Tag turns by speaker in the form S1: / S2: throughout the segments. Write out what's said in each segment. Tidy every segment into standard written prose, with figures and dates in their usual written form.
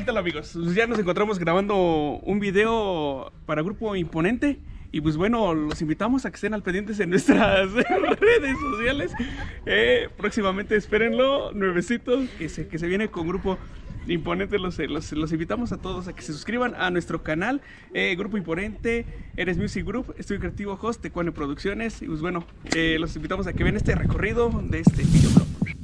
S1: tal, amigos? Pues ya nos encontramos grabando un video para Grupo Imponente. Y pues bueno, los invitamos a que estén al pendientes en nuestras redes sociales. Próximamente espérenlo, nuevecitos, que se viene con Grupo Imponente. Los invitamos a todos a que se suscriban a nuestro canal, Grupo Imponente, Eres Music Group, Estudio Creativo Host, Tecuane Producciones. Y pues bueno, los invitamos a que vean este recorrido de este videoblog.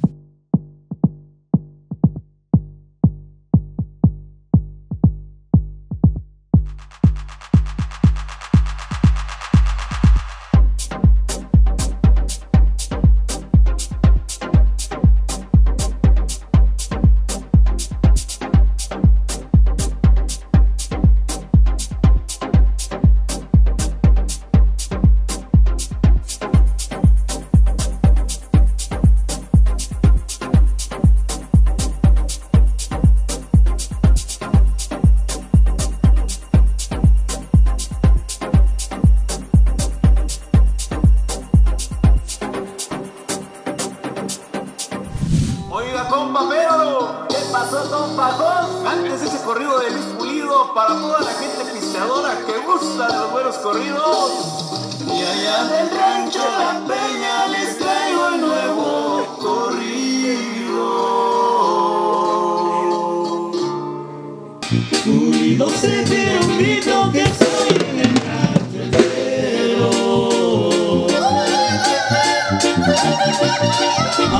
S2: Oiga, compa, pero ¿qué pasó, compa? Antes ese corrido de Luis Pulido para toda la gente pisteadora que gusta de los buenos corridos. Y allá del rancho La Peña les traigo el nuevo corrido. Pulido se tira un grito que soy en el rancho entero.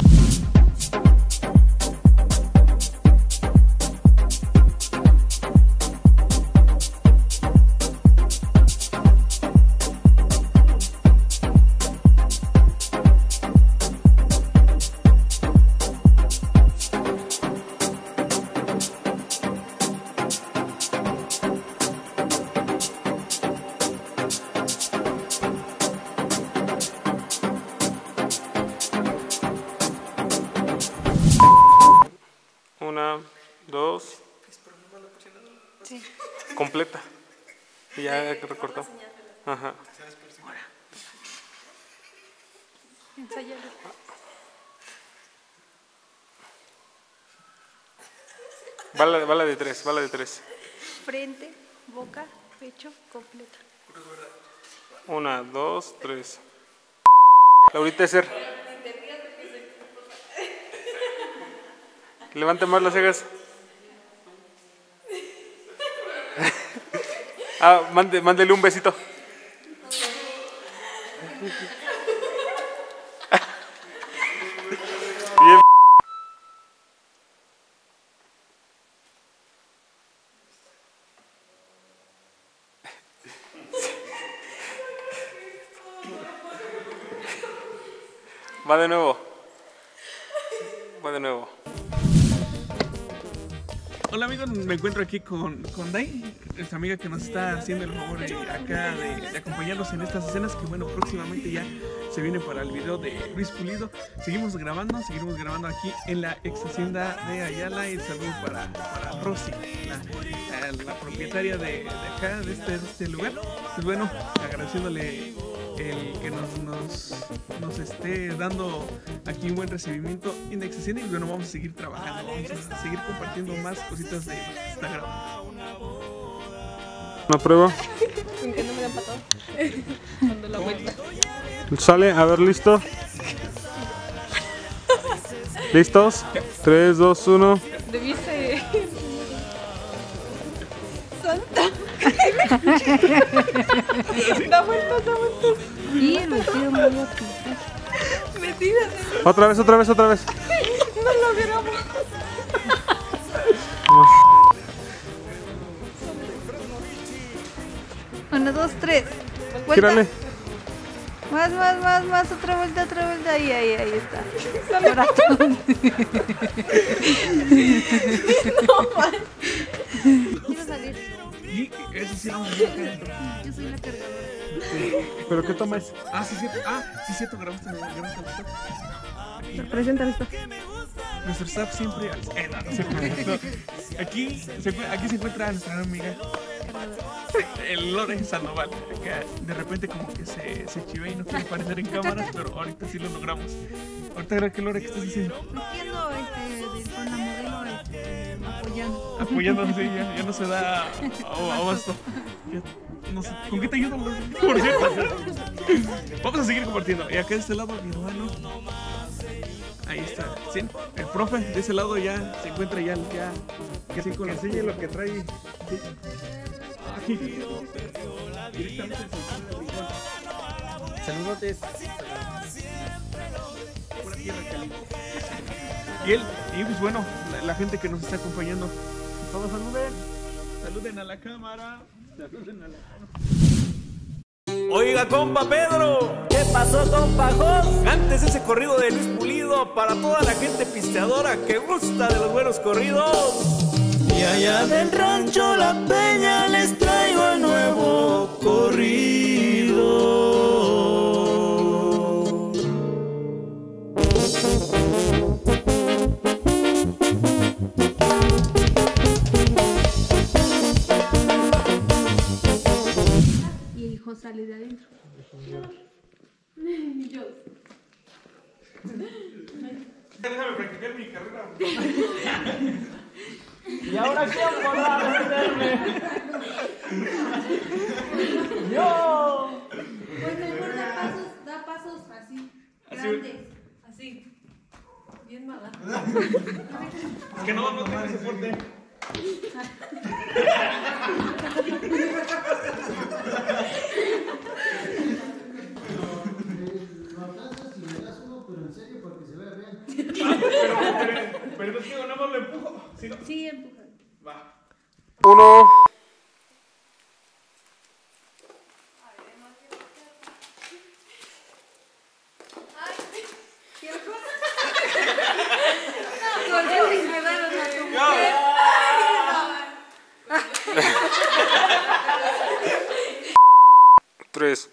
S3: Una, dos.
S4: Sí.
S3: Completa. Y ya recortó. Ajá.
S4: Ensáyalo.
S3: Bala de tres, bala de tres.
S4: Frente, boca, pecho, completa.
S3: Una, dos, tres. Laurita Ser. Levante más las cejas. Mándele un besito. Bien. Va de nuevo. Va de nuevo.
S1: Hola amigos, me encuentro aquí con Dai, nuestra amiga que nos está haciendo el favor acá de acompañarnos en estas escenas que bueno, próximamente ya se viene para el video de Luis Pulido. Seguimos grabando aquí en la ex hacienda de Ayala. Y saludo para Rosy, la propietaria de acá, de este lugar. Pues bueno, agradeciéndole el que nos esté dando aquí un buen recibimiento en Ex Hacienda. Y bueno, vamos a seguir trabajando, vamos a seguir compartiendo más cositas de Instagram.
S3: Una prueba.
S4: ¿Con qué no me dan patón? Cuando la vuelta.
S3: Sale, a ver, listo. ¿Listos? 3, 2, 1.
S4: Debiste. Santa. Da vueltas.
S5: Y el vestido muy otro.
S4: Metidas.
S3: Otra vez.
S4: No lo grabamos.
S5: 1, 2, 3.
S3: Gírale.
S5: Más, otra vuelta. Ahí está. Corazón.
S4: No, man.
S5: Quiero salir.
S1: Y eso sí, vamos a ver.
S5: Yo soy la cargadora.
S3: ¿Pero qué toma es?
S1: Sí, cierto, grabaste el stop.
S5: Presenta esto.
S1: Nuestro staff siempre no. Aquí se encuentra nuestra gran amiga el Lore Sandoval, que de repente como que se chiva y no quiere aparecer en cámaras, pero ahorita sí lo logramos. Ahorita, ¿qué Lore, qué estás diciendo?
S5: Entiendo, con la modelo,
S1: apoyando, sí, ya no se da abasto. No sé, ¿con qué te ayudo? Por cierto. Vamos a seguir compartiendo. Y acá de este lado, mi hermano. Ahí está. ¿Sí? El profe de ese lado ya se encuentra ya
S6: Que enseñe lo que trae.
S1: Sí. Directamente
S6: Saludotes.
S1: por aquí recaliente. Y pues bueno, la gente que nos está acompañando. Todos saluden. Saluden a la cámara. Saluden a la cámara.
S2: Oiga, compa Pedro, ¿qué pasó, compa Jos? Antes ese corrido de Luis Pulido para toda la gente pisteadora que gusta de los buenos corridos. Y allá del rancho La Peña les traigo el nuevo corrido.
S4: Y el hijo sale de adentro. Yo.
S1: Déjame practicar mi carrera.
S2: ¿Y ahora quién podrá defenderme? ¡Yo!
S4: Pues mejor da pasos así, grandes, así. Bien mala.
S1: Que no tenga ese fuerte. Pero no digo, nada más lo empujo. ¿Sí, no?
S4: Sí, empuja.
S1: Va.
S3: 1. Tres.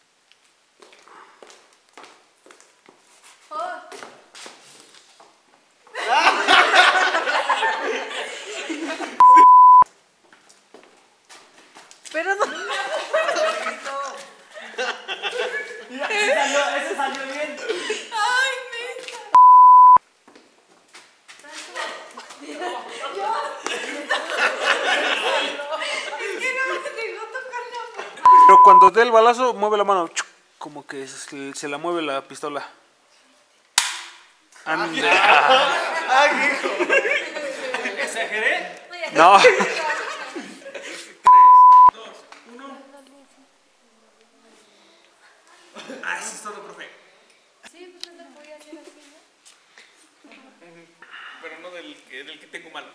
S5: Pero no.
S2: Ese salió bien.
S5: Ay, neta. Es que no me dejó tocar la mano.
S3: Pero cuando dé el balazo, mueve la mano. Como que se la mueve la pistola. Ande.
S2: ¿Exageré?
S3: No.
S1: 3, 2, 1. Ah, eso es todo, profe.
S4: Sí, pues no te podía hacer así, ¿no?
S1: Pero no del que tengo malo.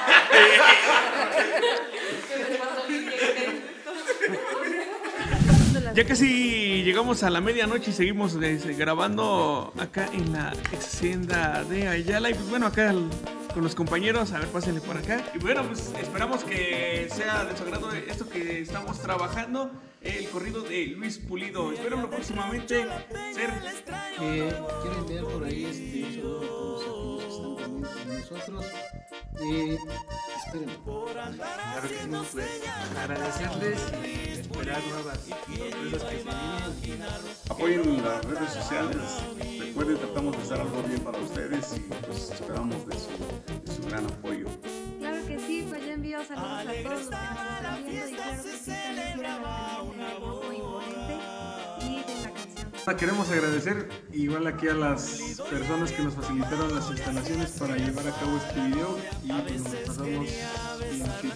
S1: Ya casi llegamos a la medianoche y seguimos grabando acá en la hacienda de Ayala. Y pues bueno, acá con los compañeros, a ver, pásenle por acá. Y bueno, pues esperamos que sea de su agrado esto que estamos trabajando, el corrido de Luis Pulido. Espero próximamente ser...
S6: Quiero enviar por ahí un saludo a todos aquellos que están pendientes de nosotros. Esperen.
S1: Claro que no, pues, agradecerles y esperar nuevas sorpresas que se vienen.
S7: Apoyen las redes sociales. Recuerden, tratamos de hacer algo bien para ustedes y pues esperamos de su gran apoyo.
S4: Claro que sí, pues yo envío saludos a todos los que nos están viendo y claro que sí, también sigan al canal del Grupo Imponente y de la canción.
S6: Queremos agradecer igual aquí a las personas que nos facilitaron las instalaciones para llevar a cabo este video y pues nos pasamos bien chido.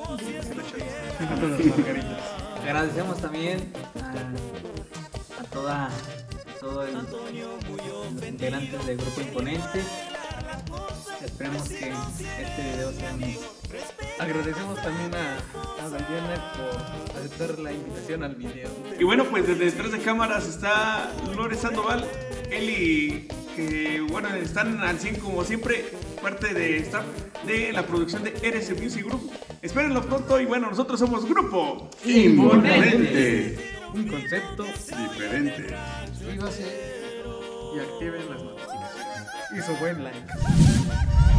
S6: Las margaritas.
S8: Agradecemos también a todos los integrantes del Grupo Imponente. Esperemos que este video sea un...
S9: Agradecemos también a Dayana por aceptar la invitación al video.
S1: Y bueno, pues desde detrás de cámaras está Lore Sandoval, Eli, que bueno, están al 100 como siempre, parte de staff de la producción de RS Music Group. Espérenlo pronto y bueno, nosotros somos Grupo
S7: Imponente.
S9: Un concepto
S7: Diferente.
S6: Suscríbase y activen las notificaciones.
S9: y su buen like.